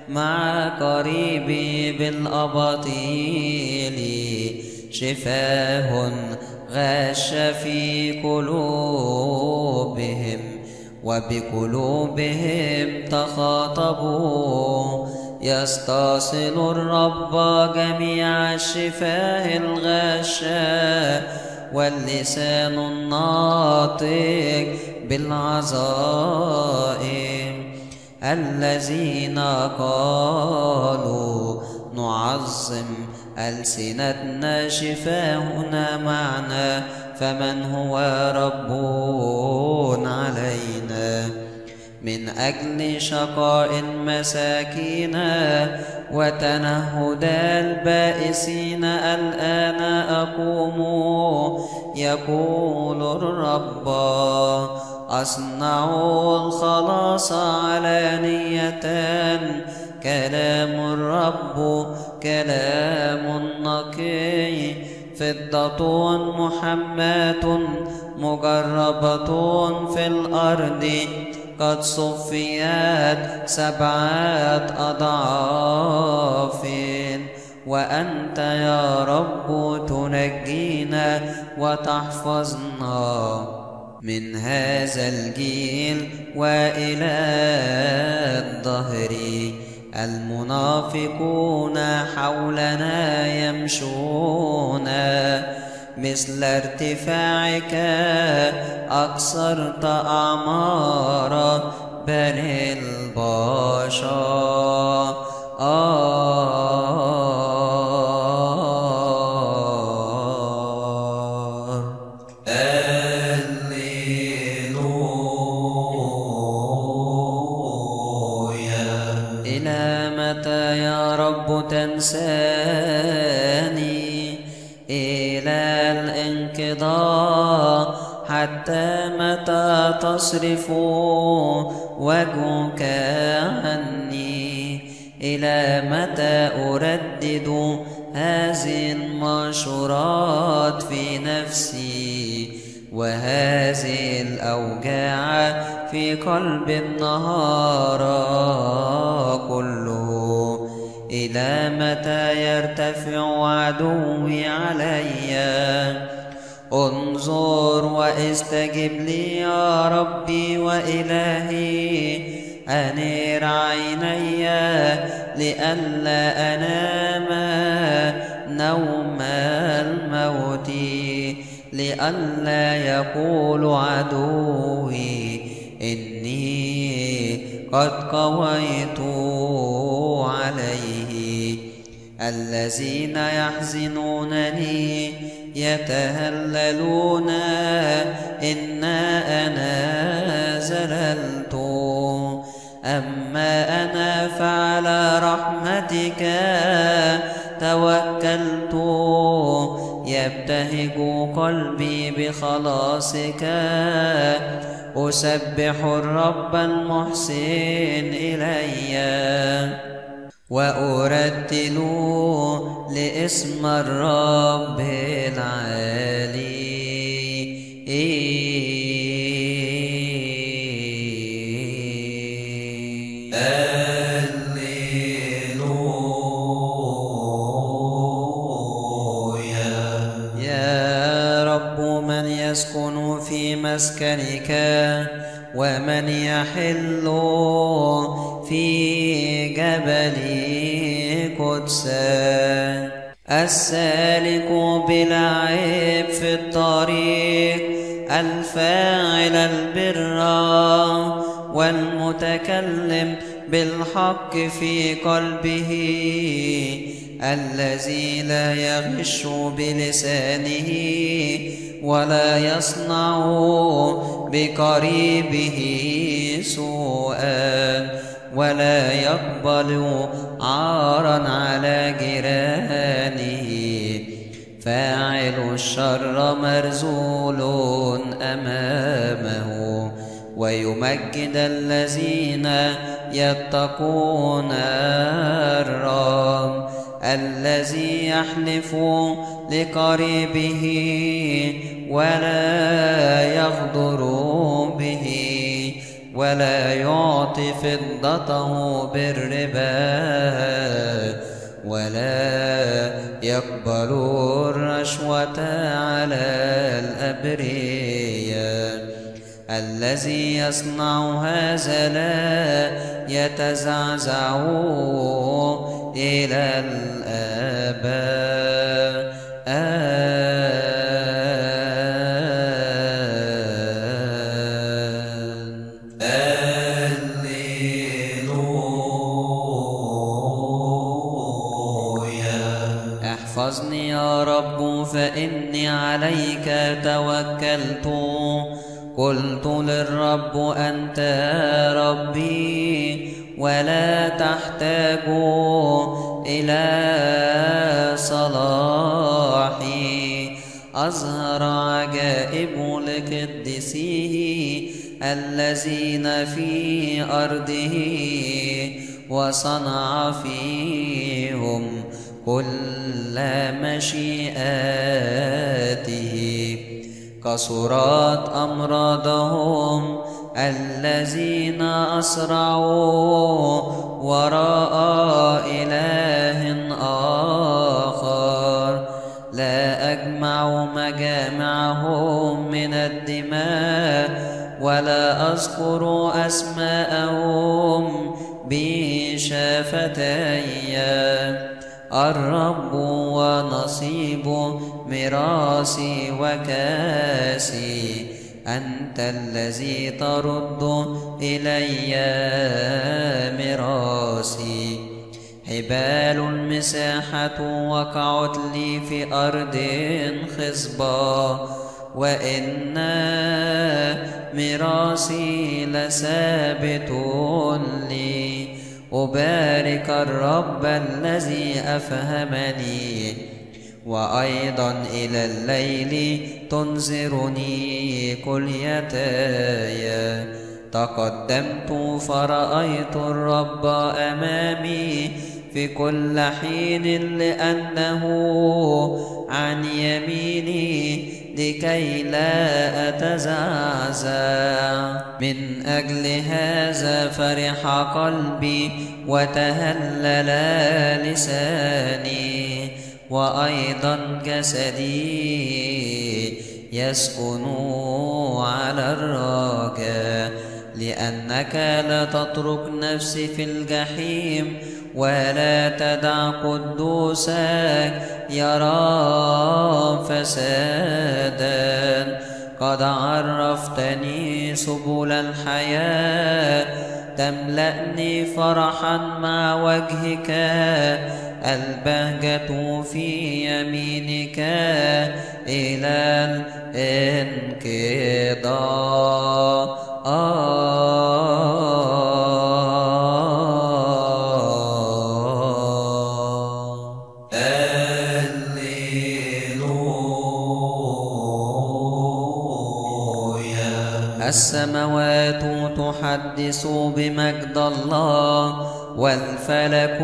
مع قريبي بالأباطيل، شفاه غش في قلوبهم وبقلوبهم تخاطبوا. يستصل الرب جميع الشفاه الغشاء واللسان الناطق بالعظائم، الذين قالوا نعظم ألسنتنا شفاهنا معنا، فمن هو رب علينا. من أجل شقاء المساكين وتنهد البائسين الآن أقوم، يقول الرب، أصنع الخلاص علانية. كلام الرب كلام نقي، فضة محماة مجربة في الأرض، قد صفيت 7 أضعاف. وأنت يا رب تنجينا وتحفظنا من هذا الجيل وإلى الدهر. المنافقون حولنا يمشون، مثل ارتفاعك أكثرت أعمار بني البشر. إلى متى يا رب تنساني؟ إلى الانقضاء حتى متى تصرف وجهك عني؟ إلى متى أردد هذه المنشورات في نفسي، وهذه الأوجاع في قلب النهار كله؟ إلى متى يرتفع عدوي علي؟ انظر واستجب لي يا ربي وإلهي، أنير عيني لئلا أنام نوم الموت، لئلا يقول عدوي إني قد قويت عليه. الذين يحزنونني يتهللون إن أنا زللت، أما أنا فعلى رحمتك توكلت. يبتهج قلبي بخلاصك، أسبح الرب المحسن إلي، وأرتل لاسم الرب العالي. يسكن في مسكنك، ومن يحل في جبل قدسك. السالك بلا عيب في الطريق، الفاعل البر والمتكلم بالحق في قلبه، الذي لا يغش بلسانه ولا يصنع بقريبه سوءا، ولا يقبل عارا على جيرانه. فاعل الشر مرذول أمامه، ويمجد الذين يتقون الرب. الذي يحلف لقريبه ولا يغدر به، ولا يعطي فضته بالربا ولا يقبل الرشوة على الأبرياء. الذي يصنع هذا لا يتزعزع إلى الآباء. احفظني يا رب فإني عليك توكلت. قلت للرب أنت ربي ولا تحتاج إلى صلاحي. أظهر عجائب لقدسيه الذين في أرضه وصنع فيهم كل مشيئاته. كثرت أمراضهم الذين أسرعوا وراء إله آخر. لا أجمع مجامعهم من الدماء ولا أذكر أسماءهم بشفتي. الرب ونصيب ميراثي وكاسي. أنت الذي ترد إلي ميراثي. حبال المساحة وقعت لي في أرض خصبة وإن ميراثي لثابت لي. أبارك الرب الذي أفهمني وأيضا إلى الليل تنذرني كليتاي. تقدمت فرأيت الرب أمامي في كل حين لأنه عن يميني لكي لا أتزعزع. من أجل هذا فرح قلبي وتهلل لساني وأيضا جسدي يسكن على الرجاء. لأنك لا تترك نفسي في الجحيم ولا تدع قدوسك يرى فسادا. قد عرفتني سبل الحياة تملأني فرحا مع وجهك. البهجة في يمينك إلى الانقضاء. السماوات تحدث بمجد الله والفلك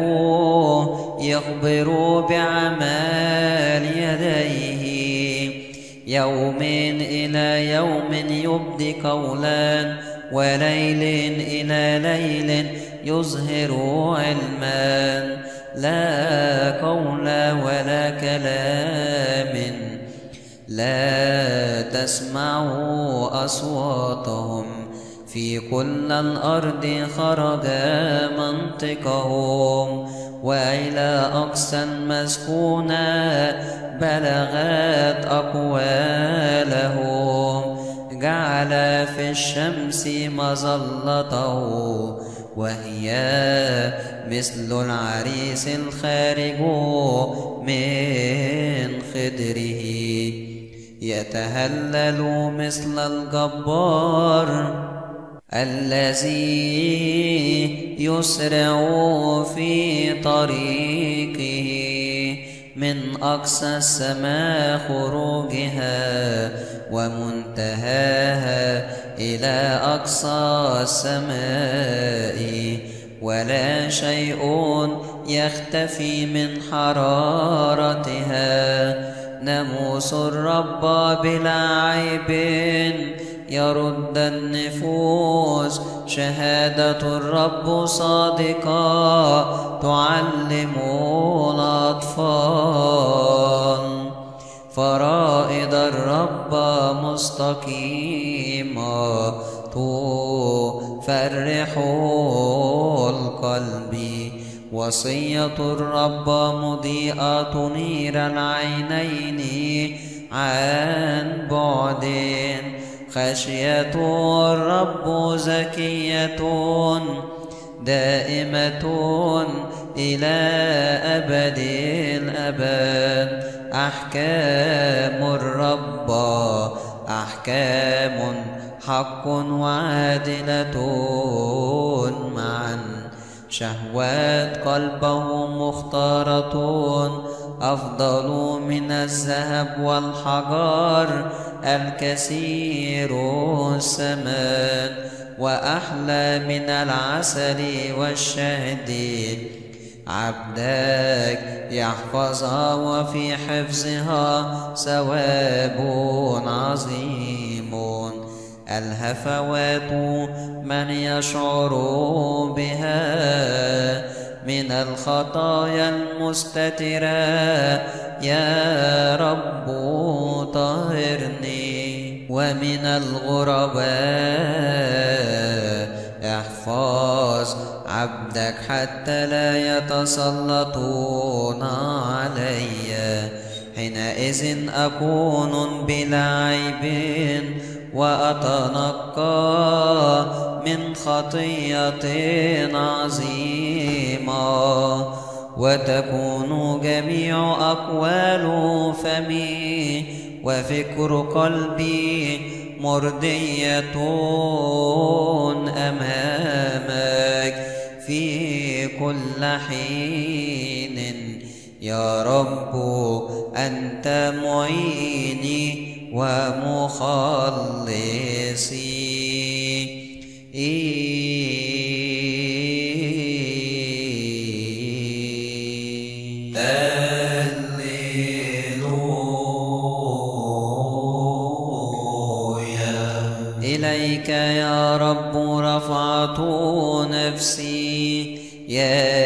يخبر بعمال يديه. يوم إلى يوم يبدي قولا وليل إلى ليل يظهر علما. لا قول ولا كلام لا تسمعوا أصواتهم. في كل الأرض خرج منطقهم وإلى أقصى المسكونة بلغت أقوالهم. جعل في الشمس مظلته وهي مثل العريس الخارج من خدره. يتهلل مثل الجبار الذي يسرع في طريقه. من أقصى السماء خروجها ومنتهاها إلى أقصى السماء. ولا شيء يختفي من حرارتها. ناموس الرب بلا عيب يرد النفوس. شهادة الرب صادقة تعلم الأطفال. فرائض الرب مستقيمة تفرح القلب. وصية الرب مضيئة تنير العينين عن بعد. خشية الرب زكية دائمة إلى أبد الأبد. أحكام الرب أحكام حق وعادلة معا. شهوات قلبه مختارة أفضل من الذهب والحجر الكثير الثمن. وأحلى من العسل والشهد. عبدك يحفظها وفي حفظها ثواب عظيم. الهفوات من يشعر بها من الخطايا المستترة. يا رب طهرني. ومن الغرباء احفظ عبدك حتى لا يتسلطون علي. حينئذ أكون بلا عيب وأتنقى من خطية عظيمة. وتكون جميع أقوال فمي وفكر قلبي مرضية أمامك في كل حين. يا رب أنت معيني ومخلصي. إليك يا رب رفعت نفسي. يا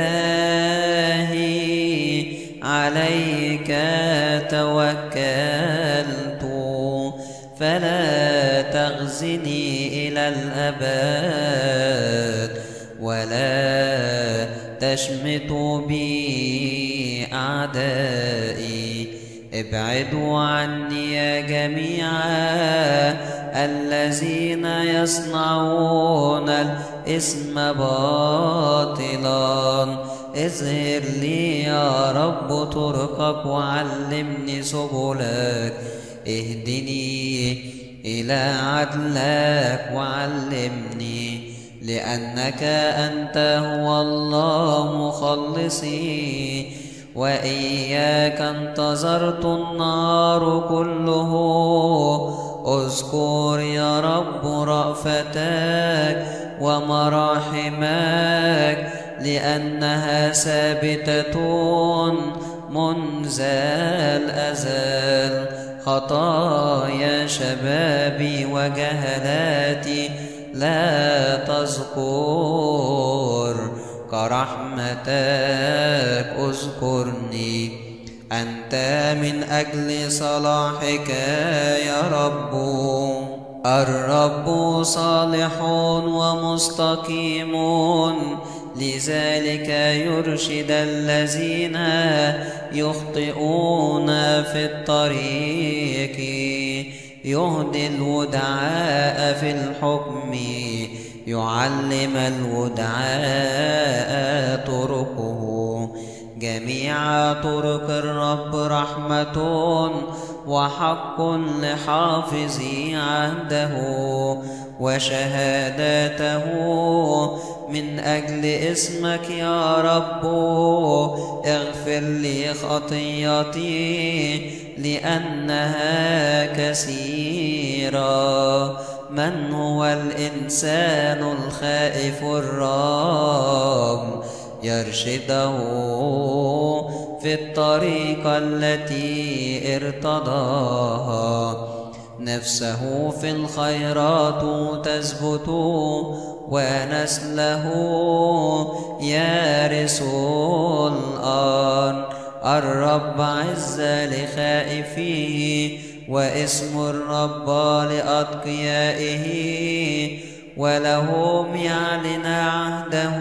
إلهي عليك توكلت. فلا تخزني إلى الأبد ولا تشمت بي أعدائي. ابعدوا عني يا جميع الذين يصنعون الإثم باطلا. اظهر لي يا رب طرقك وعلمني سبلك. اهدني إلى عدلك وعلمني، لأنك أنت هو الله مخلصي. وإياك انتظرت النار كله. اذكر يا رب رأفتك ومراحمك، لأنها ثابتة منذ الأزل. خطايا شبابي وجهلاتي لا تذكر، كرحمتك اذكرني. أنت من أجل صلاحك يا رب. الرب صالح ومستقيم، لذلك يرشد الذين يخطئون في الطريق. يهدي الودعاء في الحكم، يعلم الودعاء طرقه. جميع طرق الرب رحمة وحق لحافظي عهده، وشهاداته من أجل اسمك يا رب. اغفر لي خطيئتي لأنها كثيرة. من هو الإنسان الخائف الرب؟ يرشده في الطريق التي ارتضاها. نفسه في الخيرات تثبت ونسله يرث الأرض. الرب عز لخائفيه واسم الرب لأتقيائه، ولهم يعلن عهده.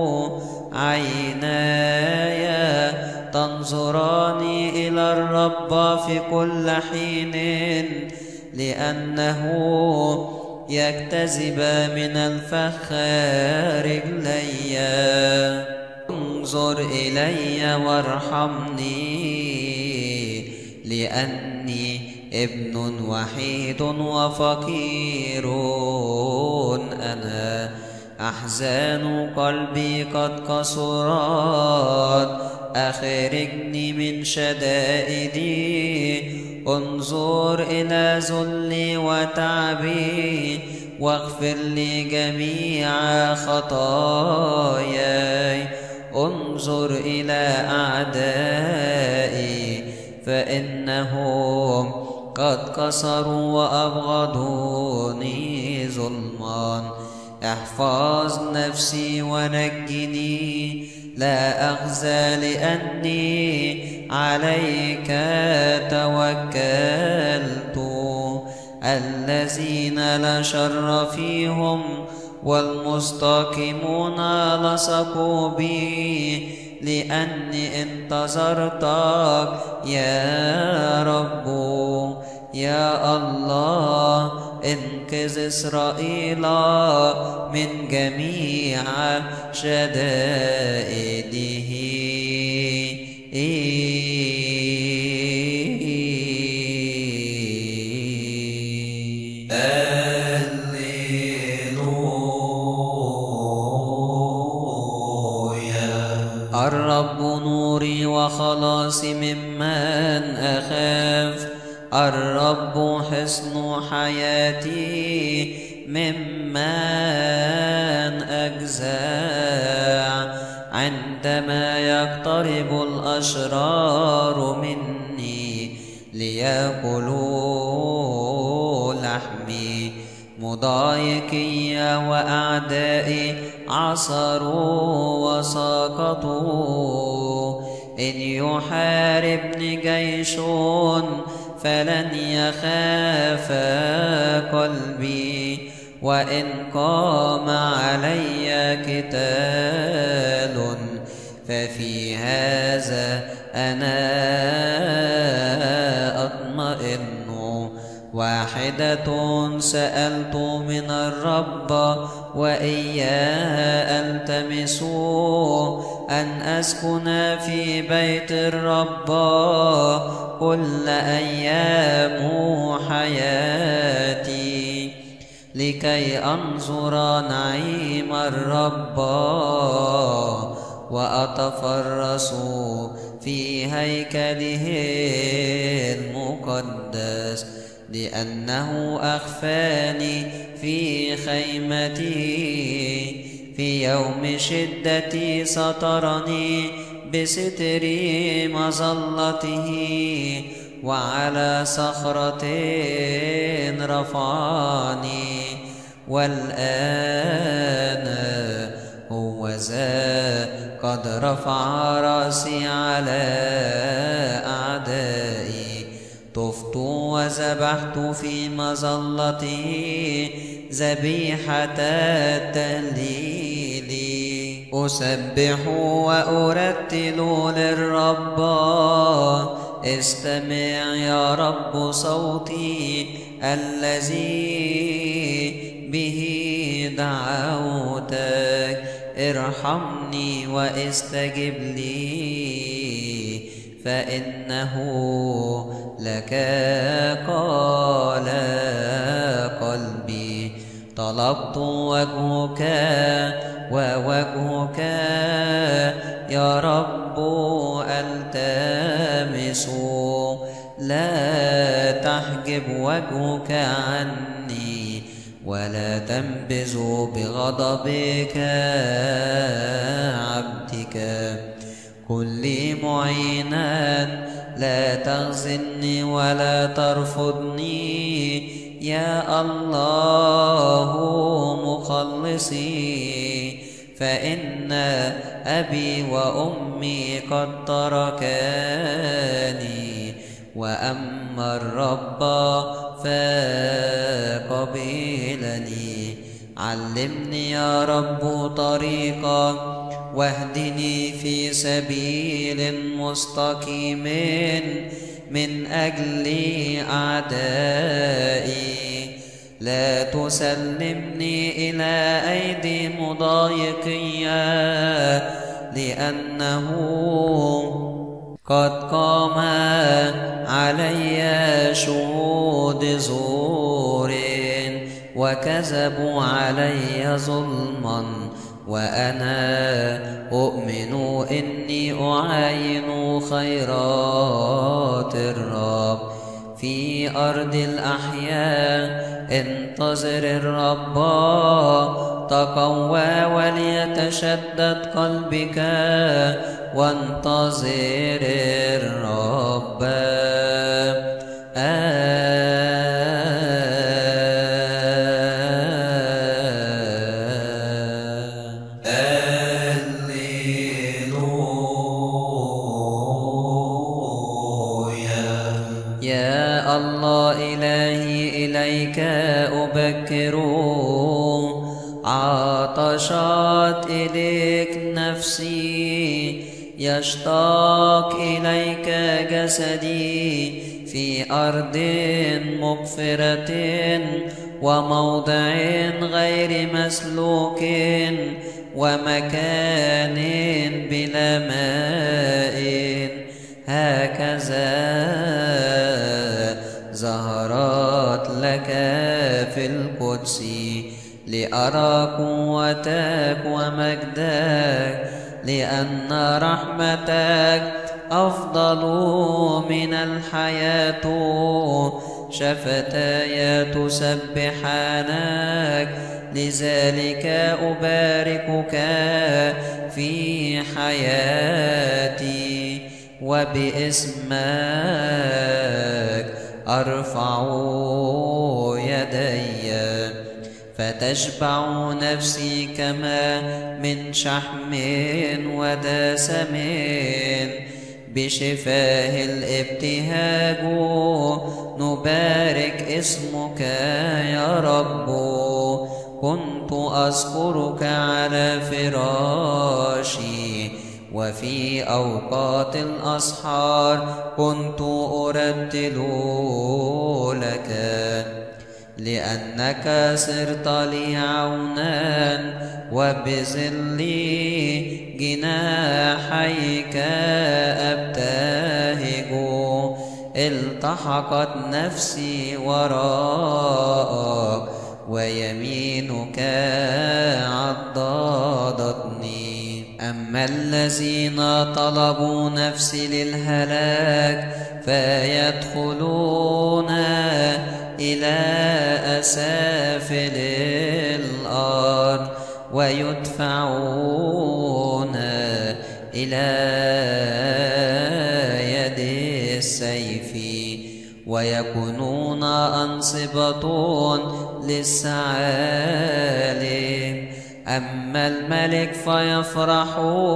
عيناي تنظران إلى الرب في كل حين، لأنه يجتذب من الفخ رجلي. انظر إلي وارحمني، لأني ابن وحيد وفقير أنا. أحزان قلبي قد كسرت، أخرجني من شدائدي. انظر إلى ذلي وتعبي، واغفر لي جميع خطاياي. انظر إلى أعدائي، فإنهم قد كسروا وأبغضوني ظلما. احفظ نفسي ونجني، لا أخزى لأني عليك توكلت. الذين لا شر فيهم والمستقيمون لصقوا بي، لأني انتظرتك يا رب. يا الله انقذ إسرائيل من جميع شدائده. الرب نوري وخلاصي ممن أخاف. الرب حصن حياتي ممن أجزع. عندما يقترب الأشرار مني ليأكلوا لحمي، مضايقي وأعدائي عصروا وسقطوا. إن يحاربني جيش فلن يخاف قلبي، وإن قام علي قتال ففي هذا أنا أطمئن. واحدة سألت من الرب وإياه ألتمس، أن أسكن في بيت الرب كل أيام حياتي، لكي أنظر نعيم الرب وأتفرس في هيكله المقدس. لأنه أخفاني في خيمتي، في يوم شدتي سترني بستر مظلته. وعلى صخرة رفعني، والآن هوذا قد رفع رأسي على أعدائي. طفت وذبحت في مظلته ذبيحة التهليل. أسبح وأرتل للرب، استمع يا رب صوتي الذي به دعوتك. ارحمني واستجب لي، فإنه لك قال قلبي. طلبت وجهك ووجهك يا رب التمس. لا تحجب وجهك عني، ولا تنبذ بغضبك عبدك. كن لي معينا لا تخذلني ولا ترفضني يا الله مخلصي، فإن أبي وأمي قد تركاني، وأما الرب فقبلني. علمني يا رب طريقا واهدني في سبيل مستقيم من أجل أعدائي. لا تسلمني إلى أيدي مضايقية، لأنه قد قام علي شهود زور وكذبوا علي ظلما، وأنا أؤمن إني أعاين خيرات الرب في أرض الأحياء. انتظر الرب تقوى وليتشدد قلبك، وانتظر الرب. يا الله إلهي إليك أبكر، عطشت إليك نفسي، يشتاق إليك جسدي في أرض مغفرة وموضع غير مسلوك ومكان بلا ماء. هكذا ظهرت لك في القدس لأرى قوتك ومجدك، لأن رحمتك أفضل من الحياة. شفتاي تسبحانك، لذلك أباركك في حياتي، وباسمك أرفع يدي. فتشبع نفسي كما من شحم ودسم، بشفاه الابتهاج نبارك اسمك يا رب. كنت أذكرك على فراشي، وفي أوقات الأسحار كنت أرتل لك، لأنك صرت لي عونا، وبظل جناحيك أبتهج. التحقت نفسي وراءك، ويمينك عضدتني. أما الذين طلبوا نفسي للهلاك فيدخلون إلى أسافل الأرض، ويدفعون إلى يد السيف، ويكونون أنصبة للثعالب. أما الملك فيفرح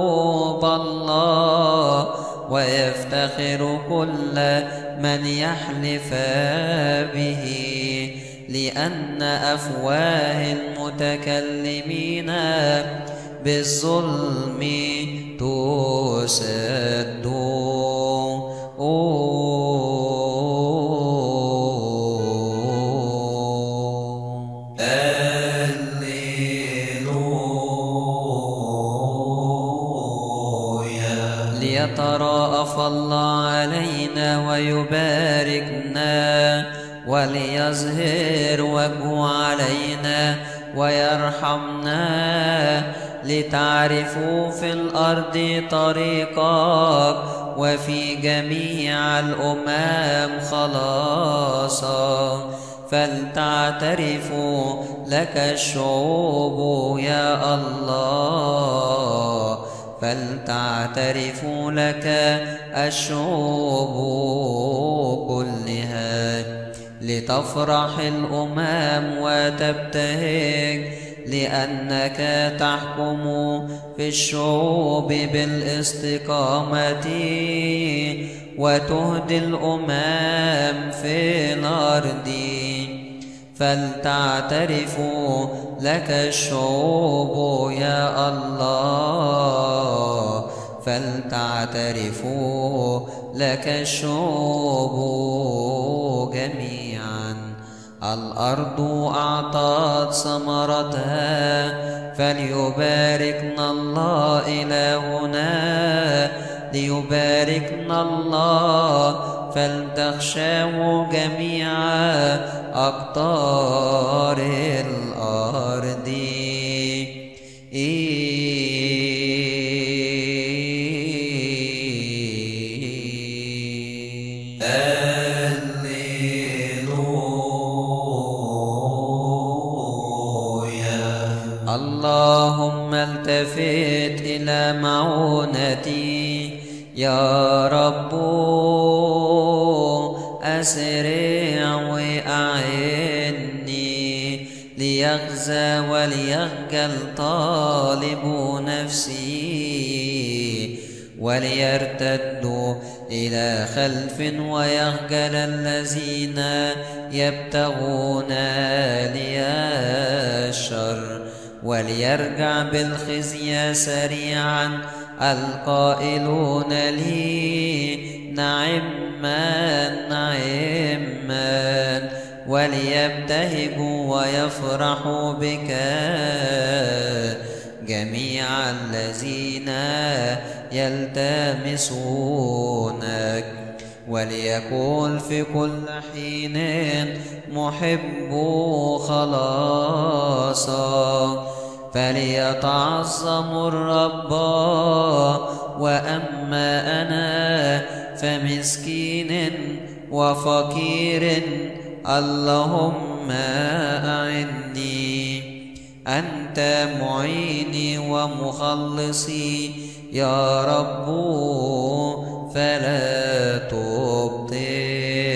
بالله، ويفتخر كل من يحلف به، لأن أفواه المتكلمين بالظلم تسد. ليتراءف الله علينا ويباركنا، وليظهر وجهه علينا ويرحمنا، لتعرفوا في الأرض طريقك، وفي جميع الأمم خلاصا. فلتعترفوا لك الشعوب يا الله، فلتعترف لك الشعوب كلها، لتفرح الأمم وتبتهج، لأنك تحكم في الشعوب بالاستقامة، وتهدي الأمم في الأرض. فلتعترف لك الشعوب يا الله، فلتعترف لك الشعوب جميعا. الأرض أعطت ثمرتها، فليباركنا الله إلهنا، ليباركنا الله. فلتخشوا جميع أقطار الأرض. اللهم التفت إلى معونتي يا رب، أسرع وأعني، ليغزى وليخجل طالب نفسي، وليرتدوا إلى خلف ويخجل الذين يبتغون لي الشر، وليرجع بالخزي سريعا القائلون لي نعما نعما، وليبتهجوا ويفرحوا بك جميع الذين يلتمسونك. وليكون في كل حين محب خلاصا، فليتعظم الرب. وأما أنا فمسكين وفقير، اللهم أعني. أنت معيني ومخلصي يا رب، فلا تبطئ.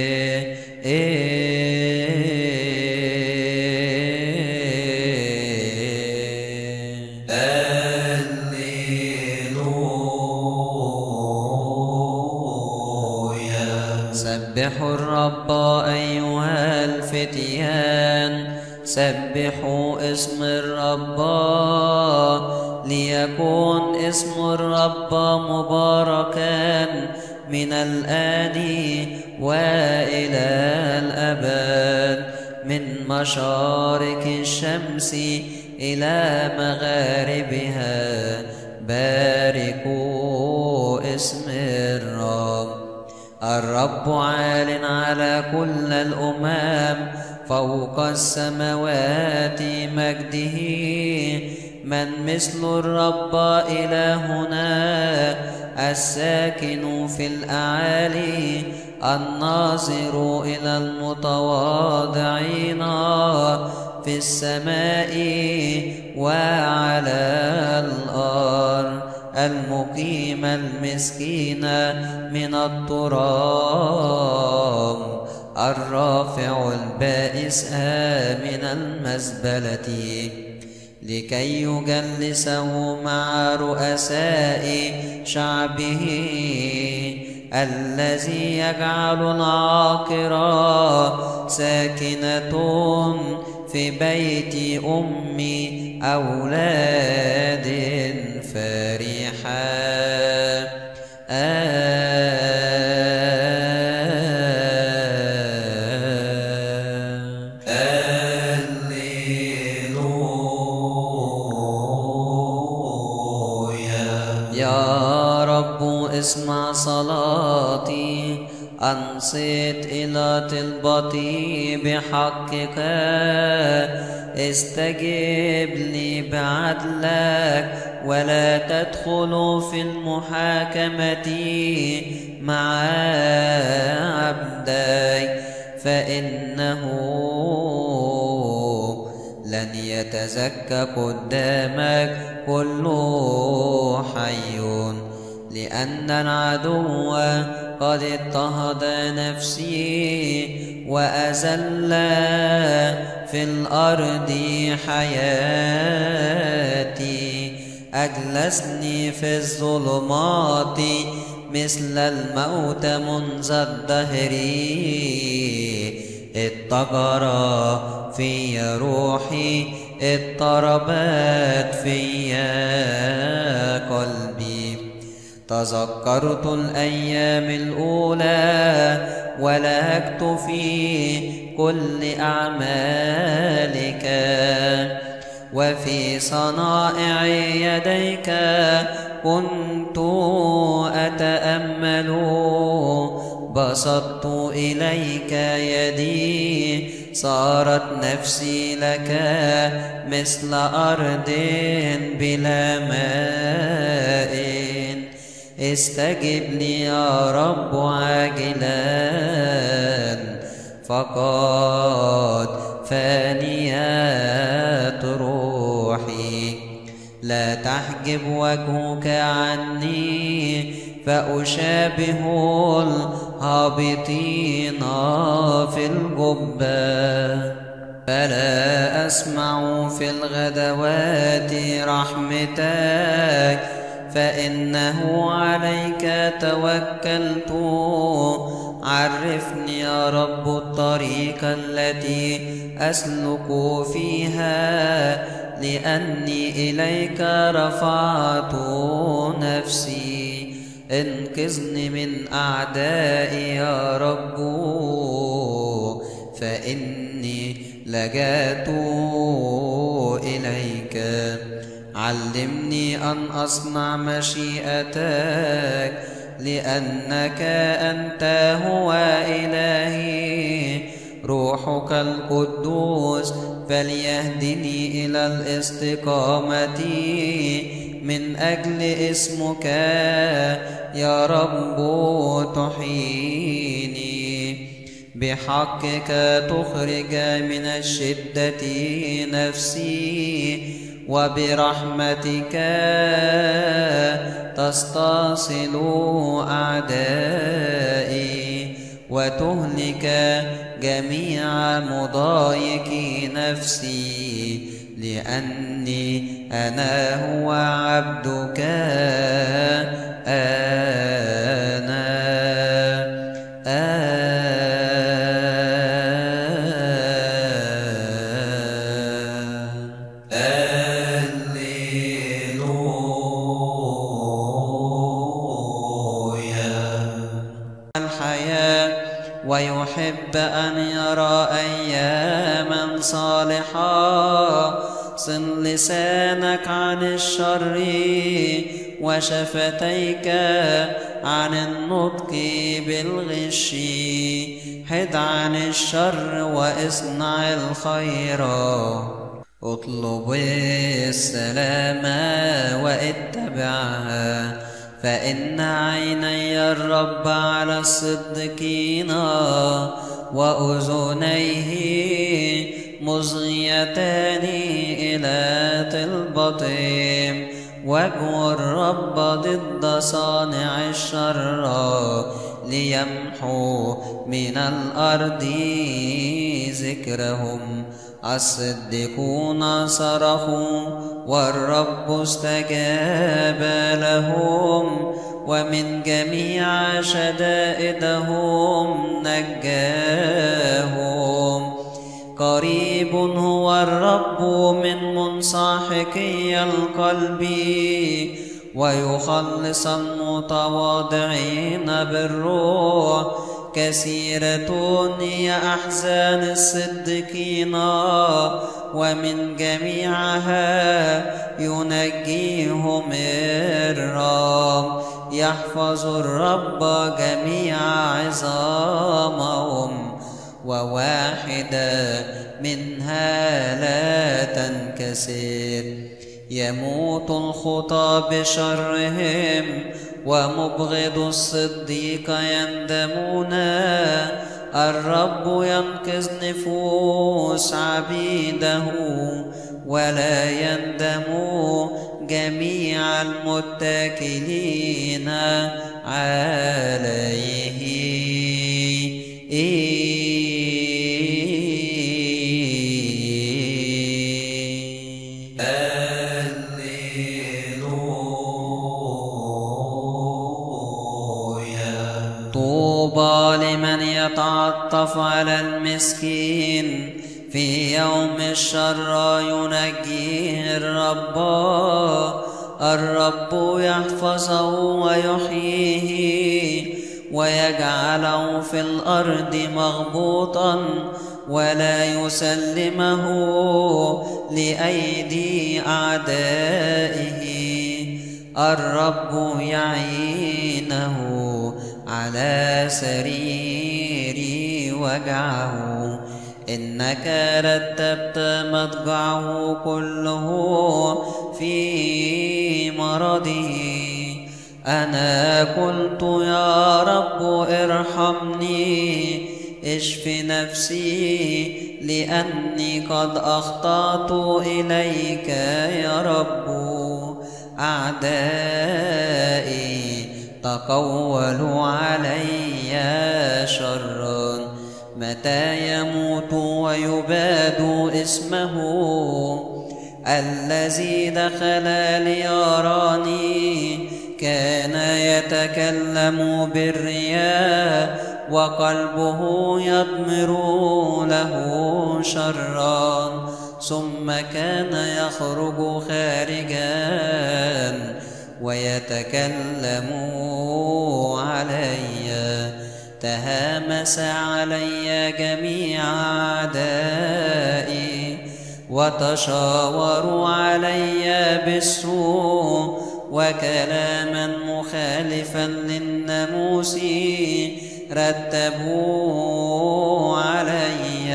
سبحوا الرب أيها الفتيان، سبحوا اسم الرب، ليكون اسم الرب مباركا من الآن وإلى الأبد، من مشارق الشمس إلى مغاربها. باركوا اسم الرب. الرب عال على كل الأمم، فوق السماوات مجده. من مثل الرب إلهنا، الساكن في الأعالي، الناظر إلى المتواضعين في السماء وعلى الأرض، المقيم المسكين من التراب، الرافع البائس من المزبلة، لكي يجلسه مع رؤساء شعبه، الذي يجعل العاقرة ساكنة في بيت أم أولاد فرحا. يا رب اسمع صلاتي، أنصت إلى طلبتي بحقك، استجب لي بعدلك، ولا تدخل في المحاكمة مع عبدك، فإنه لن يتزكى قدامك كل حي، لأن العدو قد اضطهد نفسي وأذل في الأرض حياتي. أجلسني في الظلمات مثل الموت منذ الدهر، اضطجر في روحي اضطربت في قلبي. تذكرت الأيام الأولى ولهجت في كل أعمالك، وفي صنائع يديك كنت أتأمل. بسطت إليك يدي صارت نفسي لك مثل أرض بلا ماء. استجب لي يا رب عاجلا، فقد فانيت روحي. لا تحجب وجهك عني فأشابه الهابطين في الجبة. فلا أسمع في الغدوات رحمتك، فإنه عليك توكلت. عرفني يا رب الطريق التي أسلك فيها، لأني إليك رفعت نفسي. انقذني من أعدائي يا رب، فإني لجأت إليك. علمني أن أصنع مشيئتك، لأنك أنت هو إلهي. روحك القدوس فليهدني إلى الاستقامة من أجل اسمك يا رب. تحييني بحقك، تخرج من الشدة نفسي، وبرحمتك تستصل أعدائي، وتهلك جميع مضايقي نفسي، لأني أنا هو عبدك. ويحب أن يرى أياما صالحة. صن لسانك عن الشر وشفتيك عن النطق بالغش. حد عن الشر واصنع الخير، اطلب السلام واتبعها. فإن عيني الرب على الصديقين، وأذنيه مصغيتان إلى طلبتهم. وجه الرب ضد صانع الشر، ليمحو من الأرض ذكرهم. الصديقون صرخوا والرب استجاب لهم، ومن جميع شدائدهم نجاهم. قريب هو الرب من منسحقي القلب، ويخلص المتواضعين بالروح. كثيرة هي أحزان الصديقين، ومن جميعها ينجيهم الرب. يحفظ الرب جميع عظامهم، وواحدة منها لا تنكسر. يموت الخطى بشرهم، ومبغض الصديق يندمون. الرب ينقذ نفوس عبيده، ولا يندم جميع المتكلين عليه. طوبى لمن يتعطف على المسكين في يوم الشر ينجيه الرب يحفظه ويحييه ويجعله في الأرض مغبوطا ولا يسلمه لأيدي أعدائه. الرب يعينه على سرير وجعه، إنك رتبت مضجعه كله في مرضه. أنا قلت يا رب ارحمني، اشف نفسي لأني قد أخطأت إليك يا رب. أعدائي تقولوا علي شرا، متى يموت ويباد اسمه. الذي دخل ليراني كان يتكلم بالرياء، وقلبه يضمر له شرا. ثم كان يخرج خارجا ويتكلم علي. تهامس علي جميع أعدائي وتشاوروا علي بالسوء وكلاما مخالفا للناموس رتبوا علي.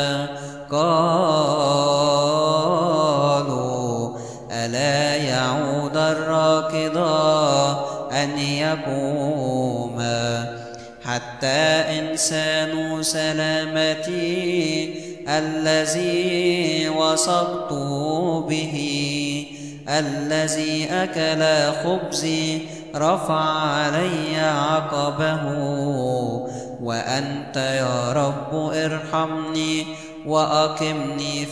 قالوا ألا يعود الراكض أن يقوم، حتى إنسان سلامتي الذي وثقت به، الذي أكل خبزي رفع علي عقبه. وأنت يا رب ارحمني وأقمني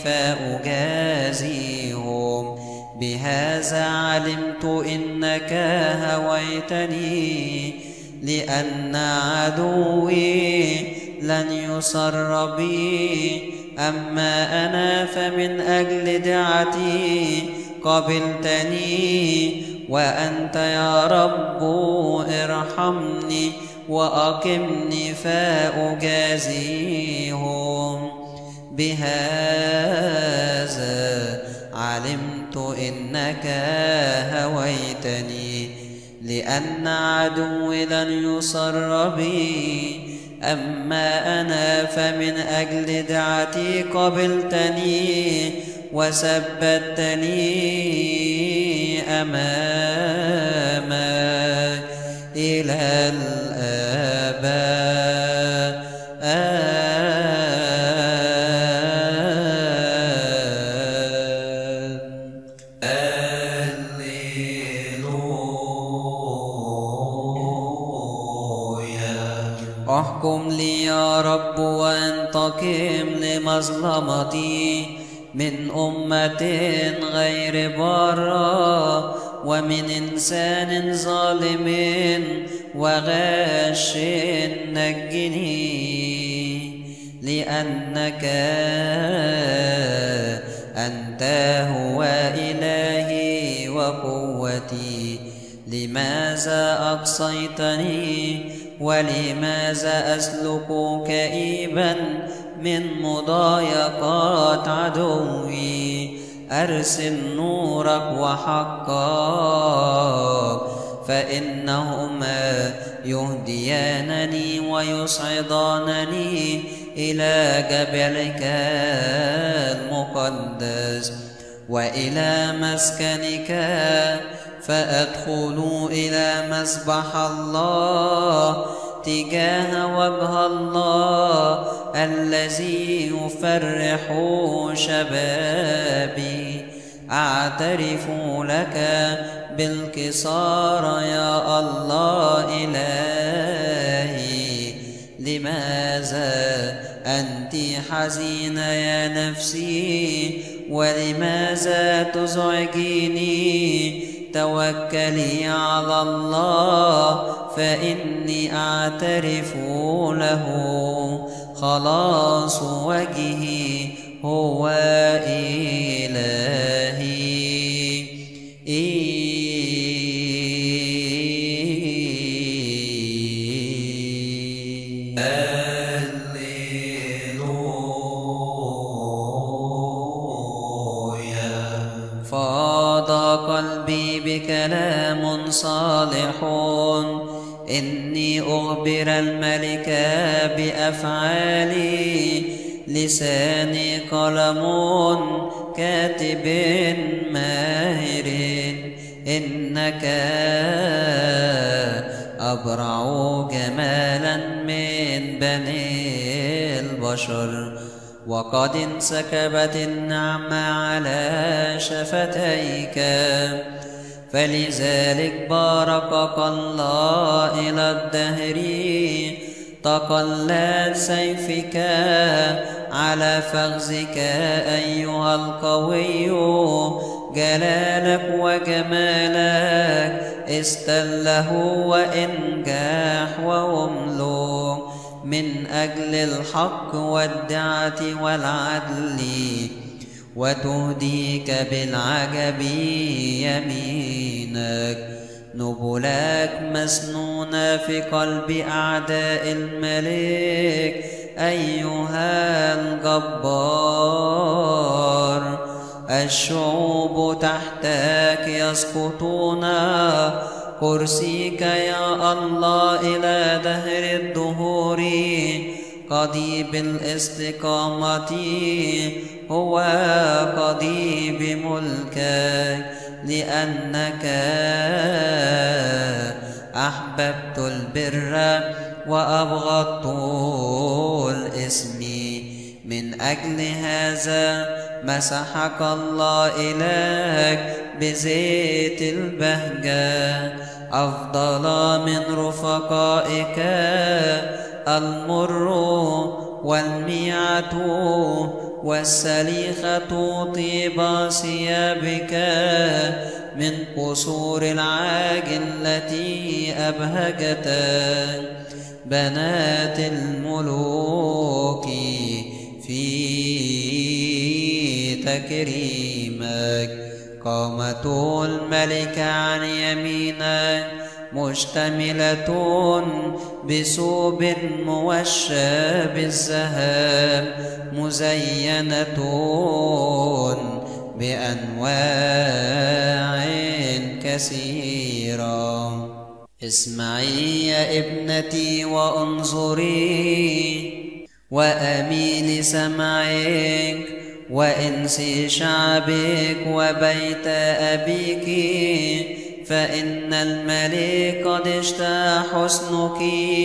فأجازيهم. بهذا علمت إنك هويتني، لأن عدوي لن يسر بي. أما أنا فمن أجل دعتي قبلتني، وأنت يا رب ارحمني وأقمني فأجازيهم. بهذا علمت إنك هويتني، لأن عدوي لن يسر بي. أما أنا فمن أجل دعتي قبلتني وثبتني أمامك إلى الآباء. احكم لي يا رب وانتقم لمظلمتي من أمة غير بارة، ومن إنسان ظالم وغاش نجني. لأنك أنت هو إلهي وقوتي. لماذا أقصيتني ولماذا أسلك كئيبا من مضايقات عدوي؟ أرسل نورك وحقك، فإنهما يهديانني ويصعدانني إلى جبلك المقدس وإلى مسكنك، فأدخل إلى مسبح الله تجاه وجه الله الذي يفرح شبابي. أعترف لك بالكسار يا الله إلهي. لماذا أنت حزينة يا نفسي؟ ولماذا تزعجيني؟ توكلي على الله فإني أعترف له. خلاص وجهي هو إلهي. فاض قلبي بكلام صالح، إني أخبر الملك بأفعالي. لساني قلم كاتب ماهر، إنك أبرع جمالا من بني البشر. وقد انسكبت النعمة على شفتيك، فلذلك باركك الله إلى الدهر. تقلت سيفك على فخذك أيها القوي، جلالك وجمالك استله وإنجاح وأملك من أجل الحق والدعة والعدل، وتهديك بالعجب يمينك. نبلك مسنونة في قلب أعداء الملك أيها الجبار. الشعوب تحتك يسقطون، كرسيك يا الله إلى دهر الدهور. قضيب الاستقامة هو قضيب ملكك، لأنك أحببت البر وأبغضت الإثم. من أجل هذا مسحك الله إلهك بزيت البهجة، أفضل من رفقائك المر والميعة والسليخة طيب ثيابك من قصور العاج التي أبهجتك. بنات الملوك في تكريمك، قامة الملك عن يمينك مشتملة بثوب موشى بالذهب، مزينة بأنواع كثيرة. اسمعي يا ابنتي وانظري، وأميلي سمعك، وانسي شعبك وبيت أبيك. فإن الملك قد اشتهى حسنك،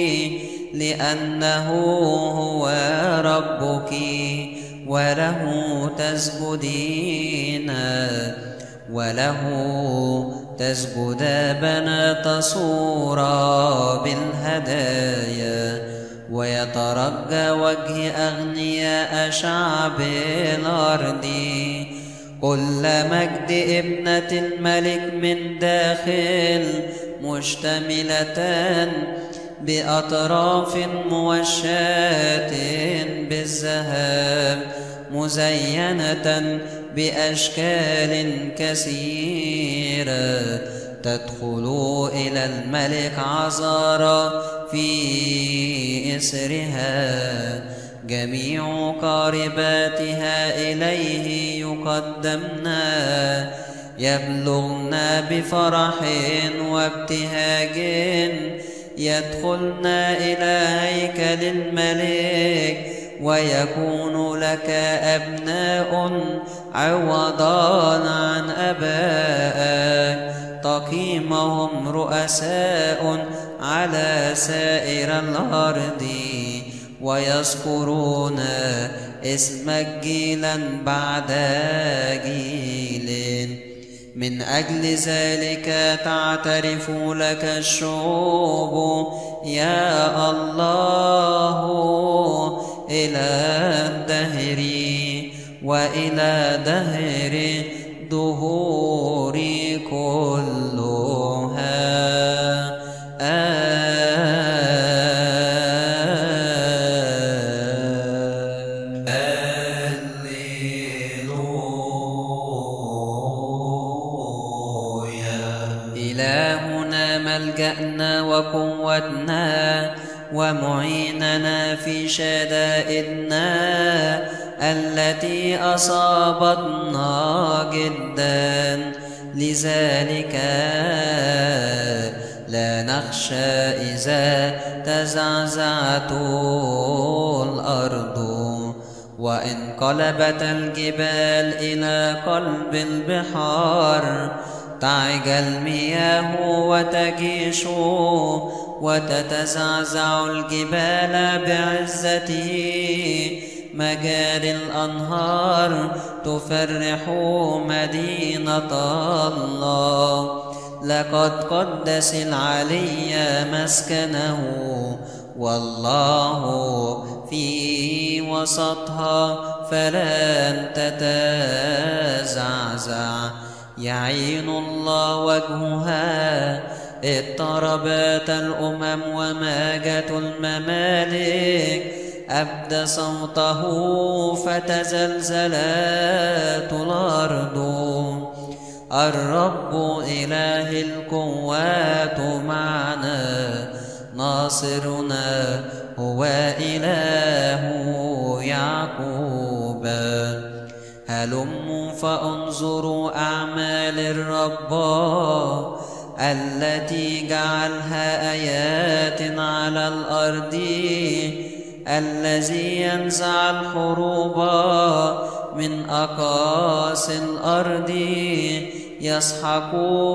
لأنه هو ربك، وله تسجدين. وله تسجد بنات صورة بالهدايا، ويترجى وجه أغنياء شعب الأرض. كل مجد ابنة الملك من داخل، مشتملة بأطراف موشاة بالذهب، مزينة بأشكال كثيرة. تدخل إلى الملك عذارى في إسرها، جميع قارباتها إليه يقدمنا، يبلغن بفرح وابتهاج، يدخلن إلى هيكل الملك، ويكون لك أبناء عوضا عن أبائك. تقيمهم رؤساء على سائر الأرض، ويذكرون اسمك جيلا بعد جيل. من أجل ذلك تعترف لك الشعوب يا الله إلى الدهر وإلى دهر دهور كلها. إلهنا ملجأنا وقوتنا ومعيننا في شدائدنا التي أصابتنا جدا، لذلك لا نخشى إذا تزعزعت الأرض، وإن قلبت الجبال إلى قلب البحار. تعج المياه وتجيش وتتزعزع الجبال بعزته، مجاري الأنهار تفرح مدينة الله. لقد قدس العلي مسكنه، والله في وسطها فلن تتزعزع. يعين الله وجهها، اضطربت الأمم وماجت الممالك، أبدى صوته فتزلزلت الأرض. الرب إله القوات معنا، ناصرنا هو إله يعقوب. هلموا فانظروا أعمال الرب التي جعلها آيات على الأرض، الذي ينزع الحروب من أقاصي الأرض، يسحق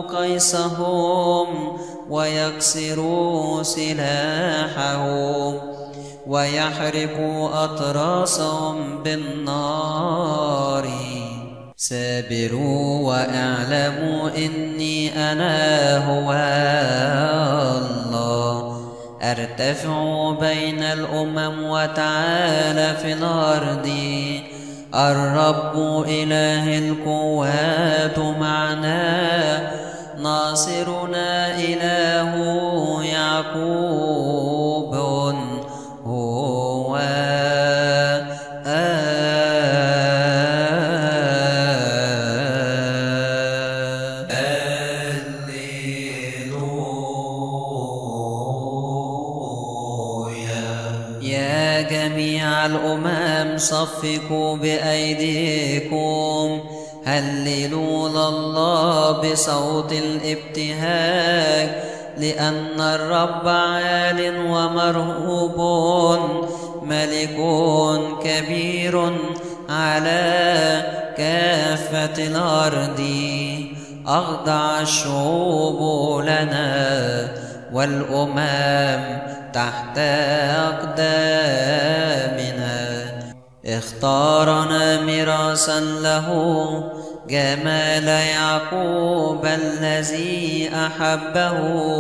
قيسهم ويكسر سلاحهم، ويحرق أطراسهم بالنار. سابروا واعلموا إني أنا هو الله. أرتفع بين الأمم وتعالى في الأرض. الرب إله القوات معنا، ناصرنا إله يعقوب هو. يا جميع الأمم صفقوا بأيديكم، هللوا لله بصوت الابتهاج، لأن الرب عال ومرهوب، ملك كبير على كافة الأرض. أخضع الشعوب لنا والأمم تحت أقدامنا. اختارنا ميراثا له، جمال يعقوب الذي أحبه.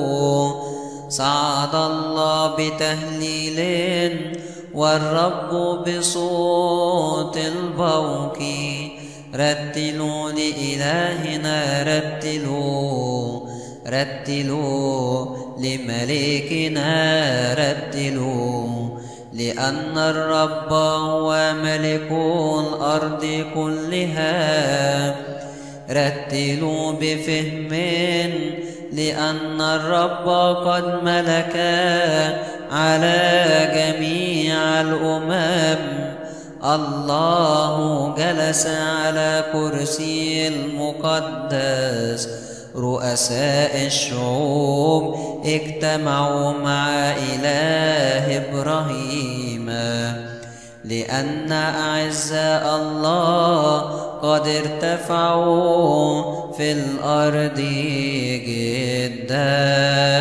صعد الله بتهليل، والرب بصوت البوق. رتلوا لإلهنا، رتلوا رتلوا لملكنا، رتلوا، لأن الرب هو ملك الأرض كلها. رتلوا بفهم، لأن الرب قد ملك على جميع الأمم. الله جلس على كرسي المقدس، رؤساء الشعوب اجتمعوا مع إله إبراهيم، لأن أعزاء الله قد ارتفعوا في الأرض جدا.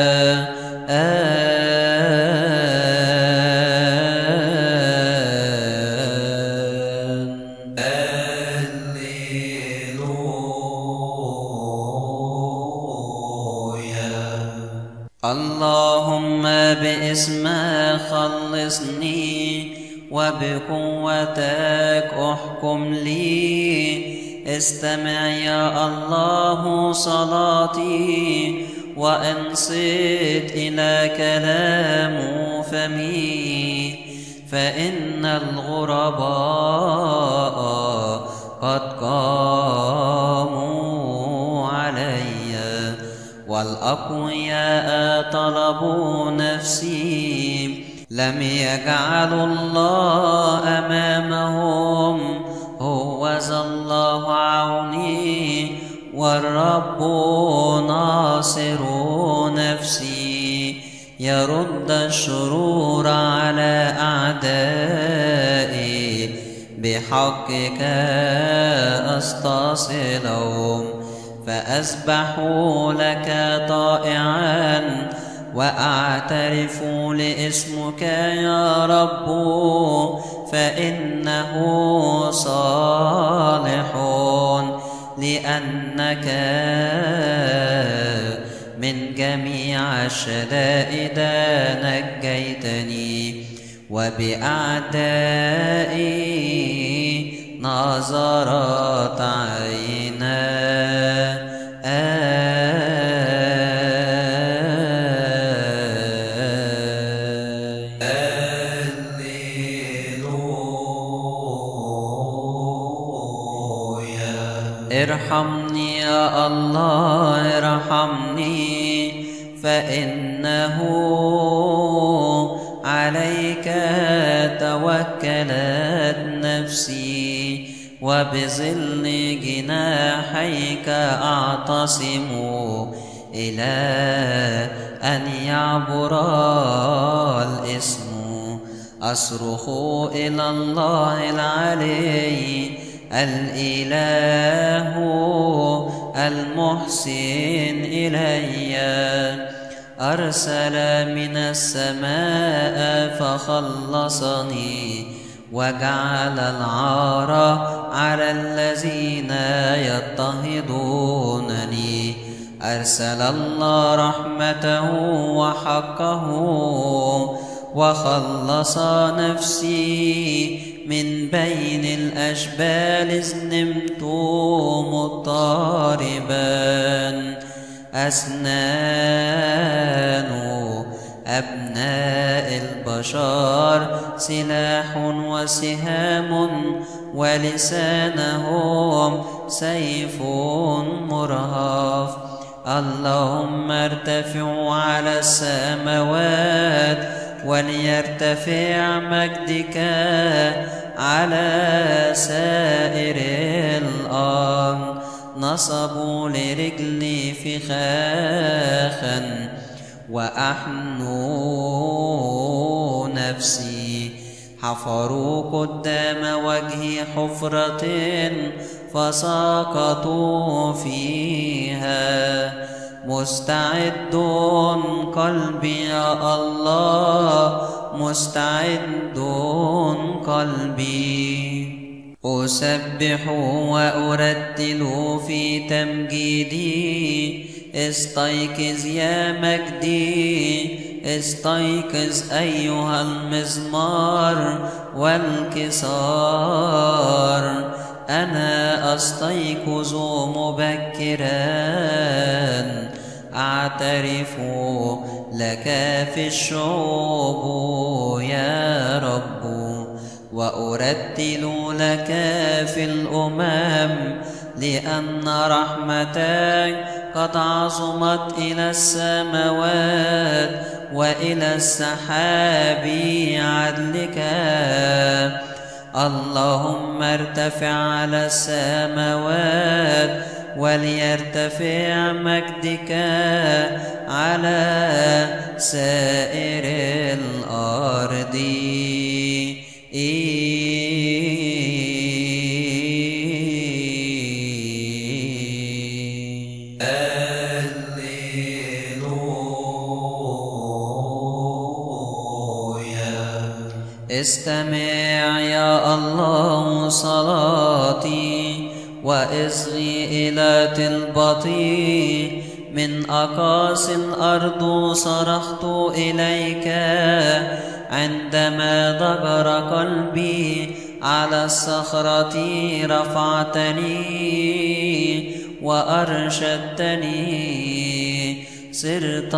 اللهم باسمك خلصني وبقوتك احكم لي. استمع يا الله صلاتي وانصت إلى كلام فمي، فإن الغرباء قد قاموا علي والأقوياء طلبوا نفسي. لم يجعلوا الله أمامهم، هو ذا الله عوني والرب ناصر نفسي. يرد الشرور على أعدائي، بحقك أستصلهم. فأسبح لك طائعا وأعترف لاسمك يا رب، فإنه صالح، لأنك من جميع الشدائد نجيتني، وبأعدائي نظرت عيناك. ارحمني يا الله ارحمني، فإنه عليك توكلت نفسي. وبظل جناحيك أعتصم إلى أن يعبر الإسم. أصرخ إلى الله العلي الإله المحسن إلي. أرسل من السماء فخلصني، وجعل العار على الذين يضطهدونني. أرسل الله رحمته وحقه، وخلص نفسي من بين الأشبال إذ نمت مضطربا. أسنان أبناء البشر سلاح وسهام، ولسانهم سيف مرهف. اللهم ارتفع على السماوات، وليرتفع مجدك على سائر الأرض. نصبوا لرجلي فخاخا وأحنوا نفسي. حفروا قدام وجهي حفرة فسقطوا فيها. مستعد قلبي يا الله، مستعد قلبي. أسبح وأرتل في تمجيدي. استيقظ يا مجدي، استيقظ أيها المزمار والكسار. أنا أستيقظ مبكرا، أعترف لك في الشعوب يا رب، وأرتل لك في الأمم. لأن رحمتك قد عظمت إلى السماوات، وإلى السحاب عدلك. اللهم ارتفع على السماوات، وليرتفع مجدك على سائر الأرض. استمع يا الله صلاتي واصغي إلى طلبتي. من أقاصي الأرض صرخت إليك عندما ضجر قلبي. على الصخرة رفعتني وأرشدتني. صرت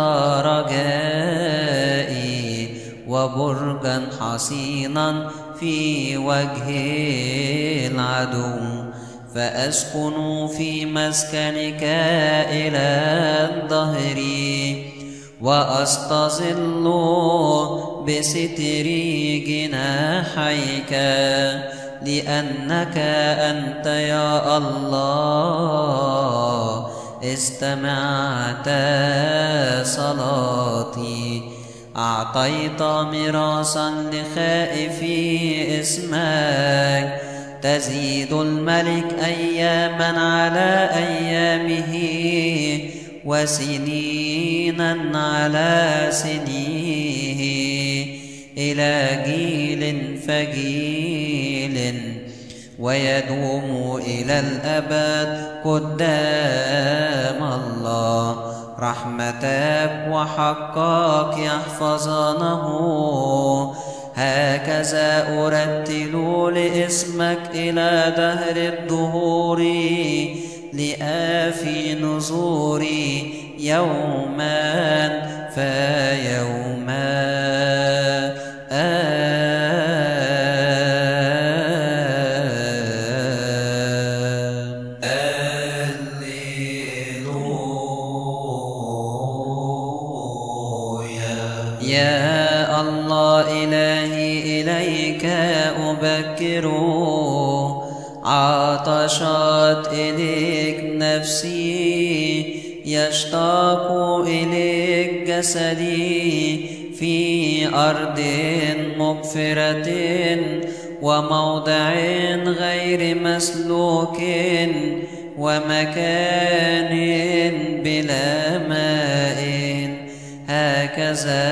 رجائي وبرجا حصينا في وجه العدو. فأسكن في مسكنك إلى الدهر وأستظل بستر جناحيك. لأنك أنت يا الله استمعت صلاتي. أعطيت ميراثا لخائفي اسمك. تزيد الملك أياما على أيامه وسنينا على سنيه. إلى جيل فجيل ويدوم إلى الأبد قدام الله. رحمتك وحقك يحفظانه. هكذا أرتل لاسمك إلى دهر الدهور. لآفي نزوري يوما فيوما. يا الله إلهي إليك أبكر. عطشت إليك نفسي يشتاق إليك جسدي. في أرض مغفرة وموضع غير مسلوك ومكان بلا ماء. هكذا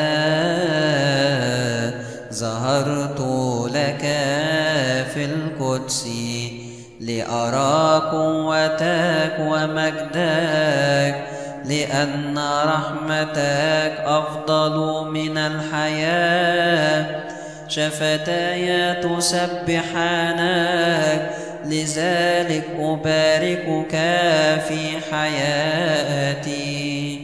ظهرت لك في القدس لأرى قوتك ومجدك. لأن رحمتك أفضل من الحياة. شفتاي تسبحانك. لذلك أباركك في حياتي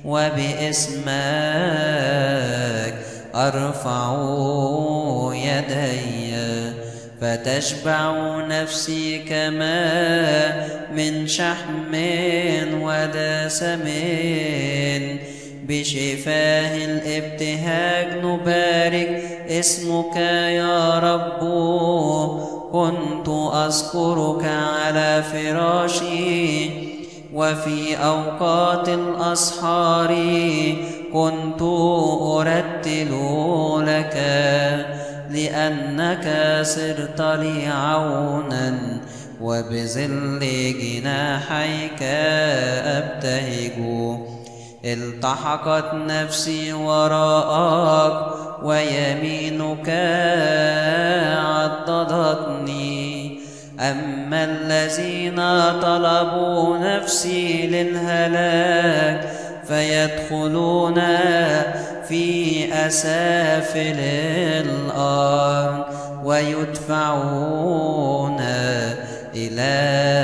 وباسمك أرفع يدي. فتشبع نفسي كما من شحم ودسم. بشفاه الابتهاج نبارك اسمك يا رب. كنت أذكرك على فراشي وفي أوقات الأسحار كنت أرتل لك. لأنك صرت لي عونا وبظل جناحيك أبتهج. التحقت نفسي وراءك ويمينك عضدتني. أما الذين طلبوا نفسي للهلاك فيدخلون في أسافل الأرض ويدفعون إلى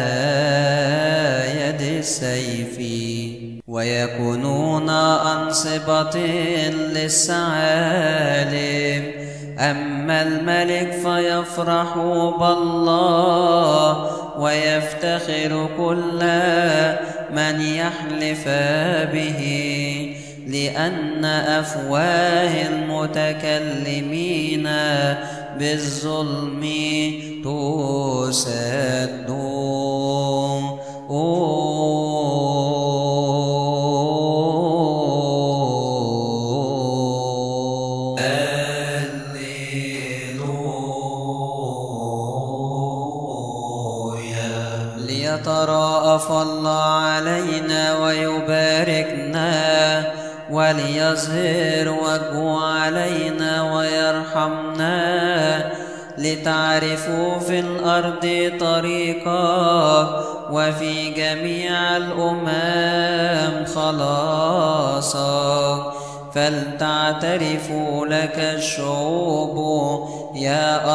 يد السيف ويكونون أنصبة للثعالب. أما الملك فيفرح بالله ويفتخر كل من يحلف به. لأن أفواه المتكلمين بالظلم تسد. ليتراءف الله علينا ويباركنا وليظهر وجهه علينا ويرحمنا فارحمنا، لتعرفوا في الأرض طريقك وفي جميع الأمم خلاصك. فلتعترفوا لك الشعوب يا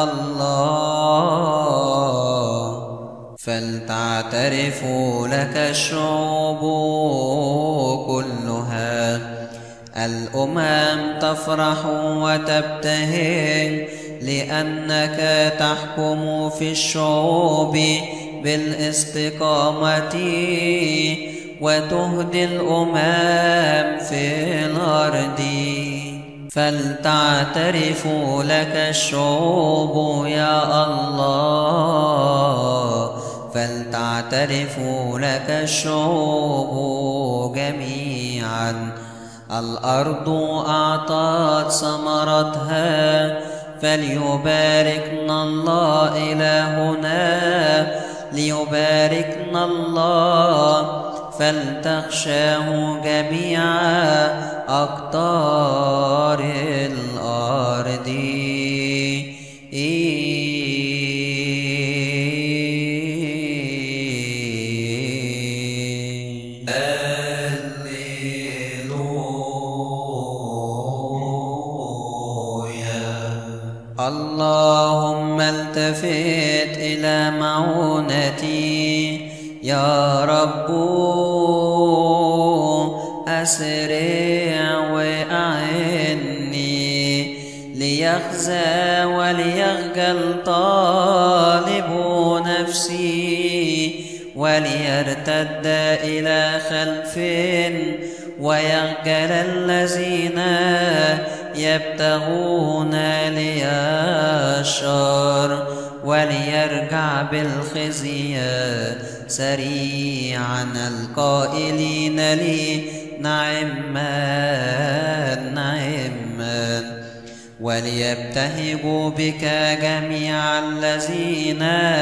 الله، فلتعترفوا لك الشعوب كلها. الأمم تفرح وتبتهج لأنك تحكم في الشعوب بالاستقامة، وتهدي الأمم في الأرض. فلتعترفوا لك الشعوب يا الله، فلتعترفوا لك الشعوب جميعا. الأرض أعطت ثمرتها، فليباركنا الله إلهنا، ليباركنا الله. فلتخشاه جميع أقطار الأرض. اللهم التفت إلى معونتي يا رب، أسرع وأعني، ليخزى وليخجل طالب نفسي، وليرتد إلى خلف ويخجل الذين يبتغون لي الشر، وليرجع بالخزي سريعا القائلين لي نعما نعما. وليبتهجوا بك جميع الذين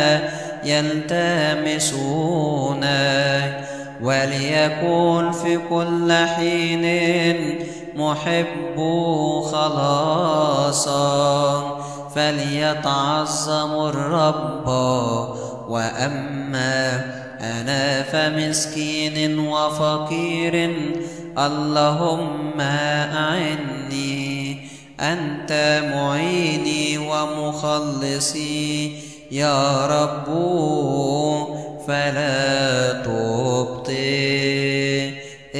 يلتمسونك، وليكن في كل حين محب خلاصا. فليتعظم الرب، وأما أنا فمسكين وفقير. اللهم أعني، أنت معيني ومخلصي يا رب، فلا تبطئ.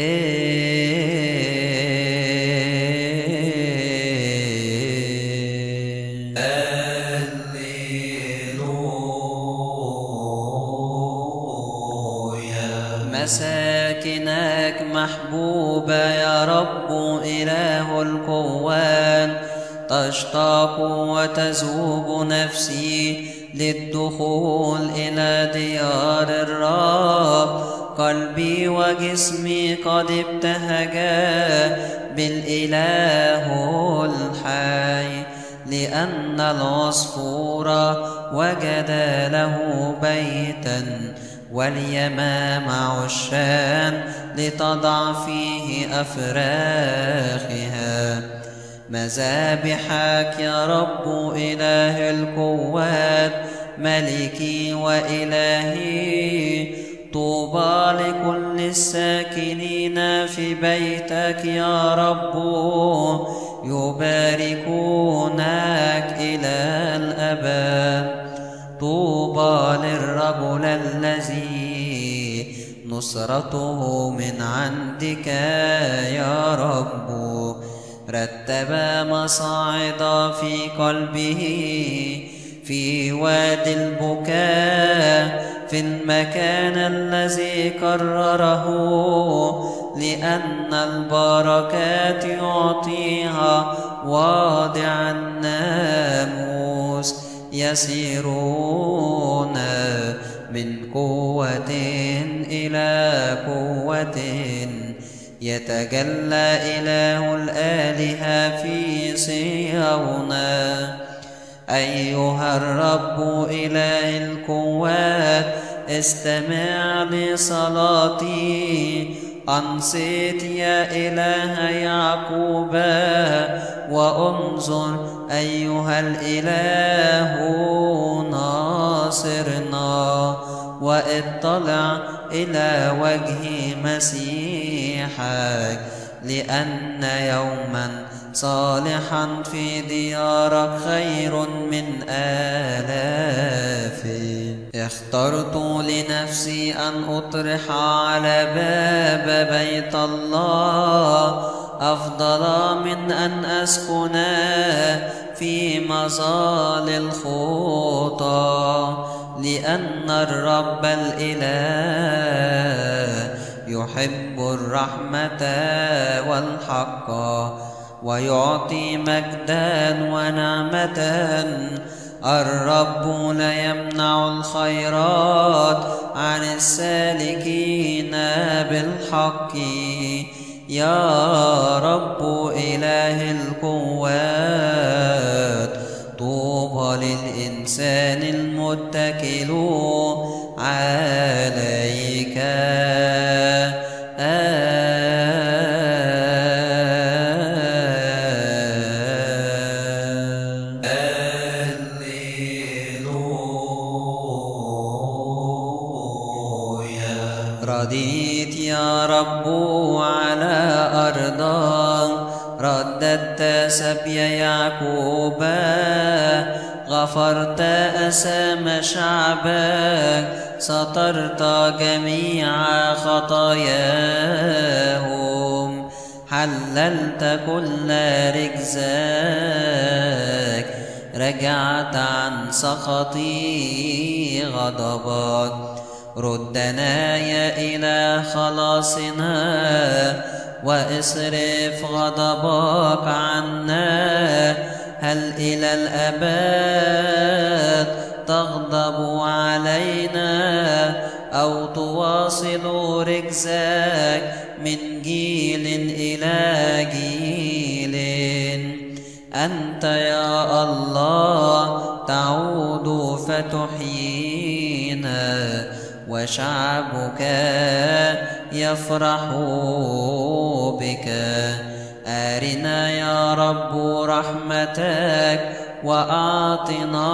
مساكنك محبوبة يا رب إله القوات، تشتاق وتذوب نفسي للدخول إلى ديار الرب. قلبي وجسمي قد ابتهجا بالإله الحي، لأن العصفور وجد له بيتا، واليمام عشان لتضع فيه أفراخها. مذابحك يا رب إله القوات، ملكي وإلهي. طوبى لكل الساكنين في بيتك يا رب، يباركونك إلى الأبد. طوبى للرجل الذي نصرته من عندك يا رب، رتب مصاعد في قلبه في وادي البكاء، في المكان الذي قرره. لأن البركات يعطيها واضع الناموس، يسيرون من قوة إلى قوة، يتجلى إله الآلهة في صهيون. أيها الرب إله القوات، استمع لصلاتي، أنصت يا إله يعقوب وانظر أيها الإله ناصرنا، واطلع إلى وجه مسيحك، لأن يوما صالحا في ديارك خير من آلاف. اخترت لنفسي أن أطرح على باب بيت الله أفضل من أن أسكن في مظال الخطى، لأن الرب الإله يحب الرحمة والحق، ويعطي مجدا ونعمة. الرب لا يمنع الخيرات عن السالكين بالحق. يا رب إله القوات، طوبى للإنسان المتكل عليك. رضيت يا رب على أرضك، رددت سبي يعقوب، غفرت أثام شعبك، سترت جميع خطاياهم، حللت كل رجزك، رجعت عن سخطي غضبك. ردنا يا إله خلاصنا، واصرف غضبك عنا. هل إلى الأبد تغضب علينا، أو تواصل رجزك من جيل إلى جيل؟ أنت يا الله تعود فتحيينا، وشعبك يفرح بك. أرنا يا رب رحمتك، وأعطنا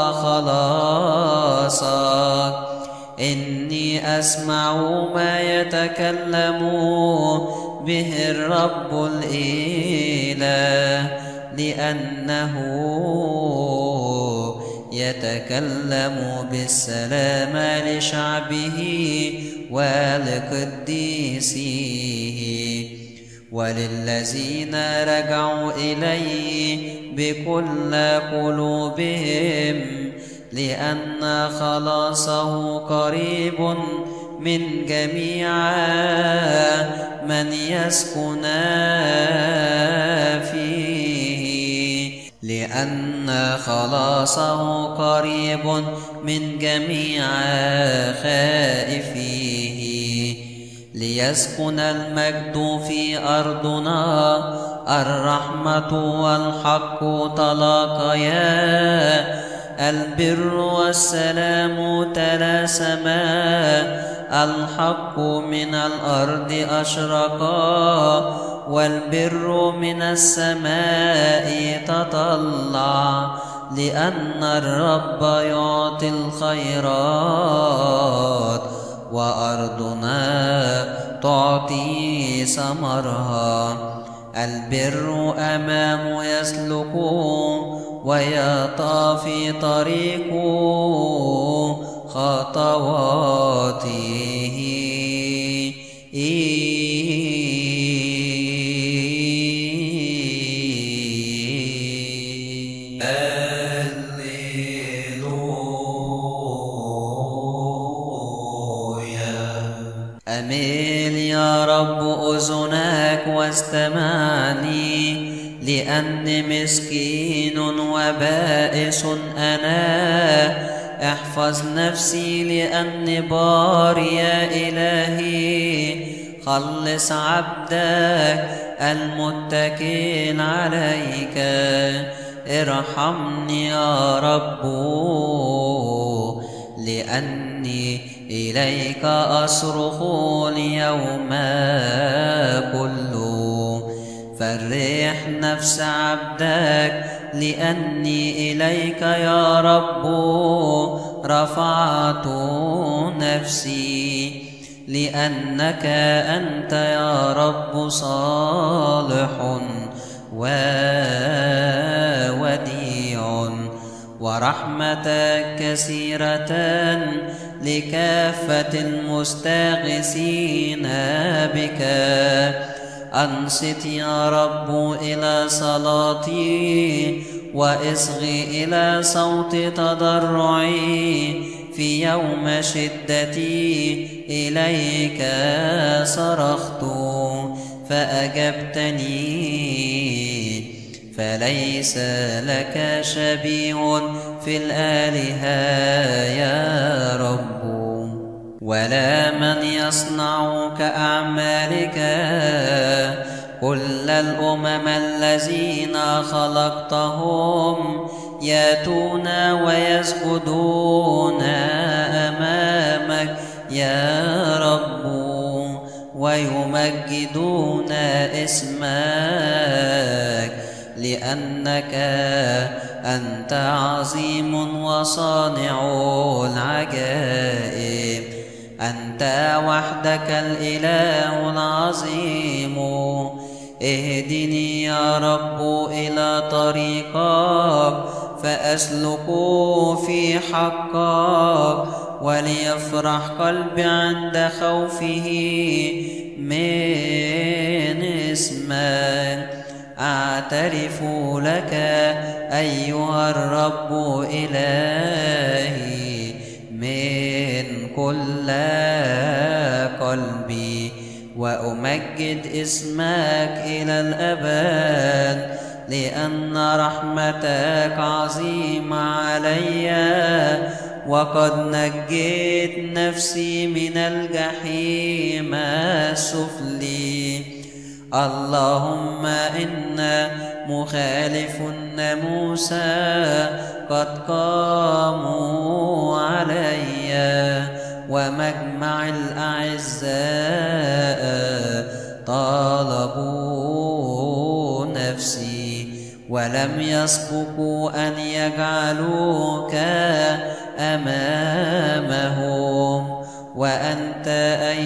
خلاصك. إني أسمع ما يتكلم به الرب الإله، لأنه يتكلم بالسلام لشعبه ولقديسيه، وللذين رجعوا إليه بكل قلوبهم، لأن خلاصه قريب من جميع من يسكن فيه. لأن خلاصه قريب من جميع خائفيه، ليسكن المجد في أرضنا. الرحمة والحق تلاقيا، البر والسلام تلاسما. الحق من الأرض أشرقا، والبر من السماء تطلع. لأن الرب يعطي الخيرات، وأرضنا تعطي ثمرها. البر أمام يسلك، ويطى في طريق خطواته. أميل يا رب أذنك واستمعني، لأني مسكين وبائس أنا. احفظ نفسي لأني بار يا إلهي، خلص عبدك المتكل عليك. ارحمني يا رب لأني إليك أصرخ اليوم كله. فرح نفس عبدك لأني إليك يا رب رفعت نفسي، لأنك أنت يا رب صالح ووديع، ورحمتك كثيرة لكافة المستغيثين بك. أنصت يا رب إلى صلاتي، واصغي إلى صوت تضرعي. في يوم شدتي إليك صرخت فأجبتني، فليس لك شبيه في الآلهة يا رب، ولا من يصنع كأعمالك. كل الأمم الذين خلقتهم يأتون ويسجدون أمامك يا رب، ويمجدون اسمك، لأنك أنت عظيم وصانع العجائب. أنت وحدك الإله العظيم. اهدني يا رب إلى طريقك فأسلك في حقك، وليفرح قلبي عند خوفه من اسمك. أعترف لك أيها الرب إلهي من كل قلبي، وأمجد اسمك إلى الأبد، لأن رحمتك عظيمة علي، وقد نجيت نفسي من الجحيم السفلي. اللهم إن مخالف الناموس قد قاموا علي، ومجمع الأعزاء طالبوا نفسي، ولم يسبقوا أن يجعلوك أمامهم. وأنت